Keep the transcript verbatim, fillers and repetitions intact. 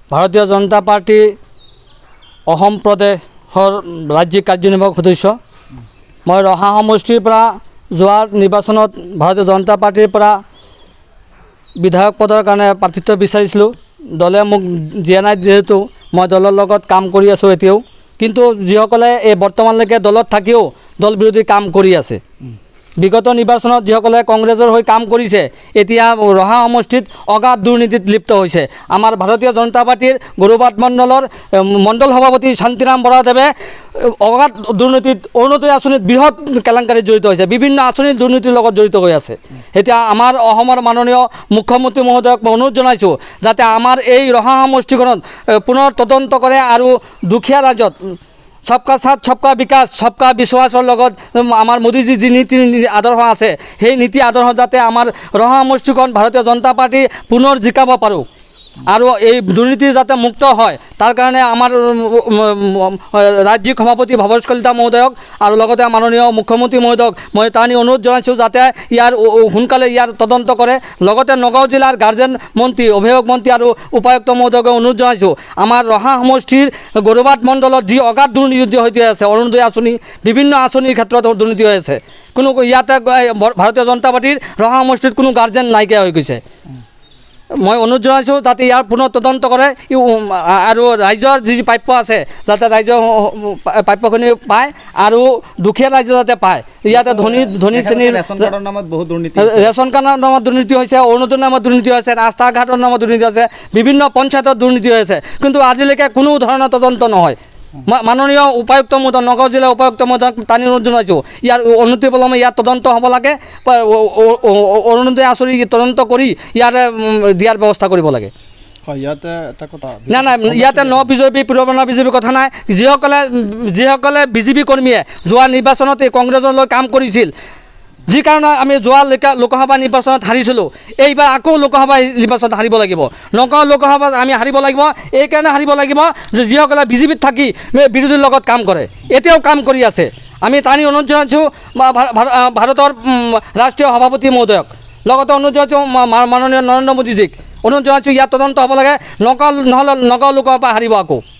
ভাৰতীয় জনতা পাৰ্টি অসম প্ৰদেশৰ ৰাজ্যিক কাৰ্যনিৰ্বাহক সদস্য। মই ৰহা সমষ্টিৰ পৰা যোৱা নিৰ্বাচনত ভাৰতীয় জনতা পাৰ্টিৰ পৰা বিধায়ক পদৰ কাৰণে প্ৰাৰ্থিত্ব বিচাৰিছিলোঁ। দলে মোক দিয়া নাই, যিহেতু মই দলৰ লগত কাম কৰি আছোঁ এতিয়াও। কিন্তু যিসকলে এই বৰ্তমানলৈকে দলত থাকিও দল বিৰোধী কাম কৰি আছে, বিগত নিৰ্বাচনত যিসকলে কংগ্ৰেছৰ হৈ কাম কৰিছে, এতিয়া ৰহা সমষ্টিত অগাধ দুৰ্নীতিত লিপ্ত হৈছে। আমাৰ ভাৰতীয় জনতা পাৰ্টিৰ গৰুবাট মণ্ডলৰ মণ্ডল সভাপতি শান্তিৰাম বৰাদেৱে অগাধ দুৰ্নীতিত অৰুণোদয় আঁচনিত বৃহৎ কেলেংকাৰীত জড়িত হৈছে, বিভিন্ন আঁচনিৰ দুৰ্নীতিৰ লগত জড়িত হৈ আছে। এতিয়া আমাৰ অসমৰ মাননীয় মুখ্যমন্ত্ৰী মহোদয়ক মই অনুৰোধ জনাইছোঁ যাতে আমাৰ এই ৰহা সমষ্টিখনত পুনৰ তদন্ত কৰে আৰু দুখীয়া ৰাইজত সবকা সাথ সবকা বিকাশ সবকা বিশ্বাসৰ লগত আমাৰ মোদীজী যি নীতি আদৰ্শ আছে, সেই নীতি আদৰ্শ যাতে আমাৰ ৰহা সমষ্টিখন ভাৰতীয় জনতা পাৰ্টি পুনৰ জিকাব পাৰোঁ আৰু এই দুৰ্নীতি যাতে মুক্ত হয়, তাৰ কাৰণে আমাৰ ৰাজ্যিক সভাপতি ভৱেশ কলিতা মহোদয়ক আৰু লগতে মাননীয় মুখ্যমন্ত্ৰী মহোদয়ক মই টানি অনুৰোধ জনাইছোঁ যাতে ইয়াৰ সোনকালে ইয়াৰ তদন্ত কৰে। লগতে নগাঁও জিলাৰ গাৰ্জেন মন্ত্ৰী, অভিভাৱক মন্ত্ৰী আৰু উপায়ুক্ত মহোদয়ক অনুৰোধ জনাইছোঁ আমাৰ ৰহা সমষ্টিৰ গৰুবাট মণ্ডলত যি অগাধ দুৰ্নীতি হৈ আছে, অৰুণোদয় আঁচনি বিভিন্ন আঁচনিৰ ক্ষেত্ৰত দুৰ্নীতি হৈ আছে, কোনো ইয়াতে ভাৰতীয় জনতা পাৰ্টিৰ ৰহা সমষ্টিত কোনো গাৰ্জেন নাইকিয়া হৈ গৈছে। মই অনুৰোধ জনাইছোঁ যাতে ইয়াৰ পুনৰ তদন্ত কৰে আৰু ৰাইজৰ যি প্ৰাপ্য আছে যাতে ৰাইজৰ প্ৰাপ্যখিনি পায় আৰু দুখীয়া ৰাইজে যাতে পায়। ইয়াতে ধনী ধনী শ্ৰেণীৰ ৰেচন কাৰ্ডৰ নামত বহুত দুৰ্নীতি ৰেচন কাৰ্ডৰ নামত দুৰ্নীতি হৈছে, অৰুণোদয়ৰ নামত দুৰ্নীতি হৈছে, ৰাস্তা ঘাটৰ নামত দুৰ্নীতি হৈছে, বিভিন্ন পঞ্চায়তত দুৰ্নীতি হৈছে, কিন্তু আজিলৈকে কোনো ধৰণৰ তদন্ত নহয়। মাননীয় উপায়ুক্ত মহোদয়, নগাঁও জিলা উপায়ুক্ত মহোদয়ক টানি অনুৰোধ জনাইছোঁ ইয়াৰ অনতি পলমে ইয়াৰ তদন্ত হ'ব লাগে, অৰুণোদয় আঁচনি তদন্ত কৰি ইয়াৰে দিয়াৰ ব্যৱস্থা কৰিব লাগে। ইয়াতে এটা কথা নাই নাই ইয়াতে ন বিজেপি পুৰবনা বিজেপি কথা নাই। যিসকলে যিসকলে বিজেপি কৰ্মীয়ে যোৱা নিৰ্বাচনত এই কংগ্ৰেছলৈ কাম কৰিছিল, যি কাৰণে আমি যোৱা লোকসভা নিৰ্বাচনত হাৰিছিলোঁ, এইবাৰ আকৌ লোকসভা নিৰ্বাচনত হাৰিব লাগিব। নগাঁও লোকসভাত আমি হাৰিব লাগিব, এইকাৰণে হাৰিব লাগিব যে যিসকলে বিজেপিত থাকি বিৰোধীৰ লগত কাম কৰে, এতিয়াও কাম কৰি আছে। আমি টানি অনুৰোধ জনাইছোঁ ভাৰতৰ ৰাষ্ট্ৰীয় সভাপতি মহোদয়ক, লগতে অনুৰোধ জনাইছোঁ মাননীয় নৰেন্দ্ৰ মোদীজীক অনুৰোধ জনাইছোঁ ইয়াত তদন্ত হ'ব লাগে। নগাঁও নহ'লে নগাঁও লোকসভা হাৰিব আকৌ।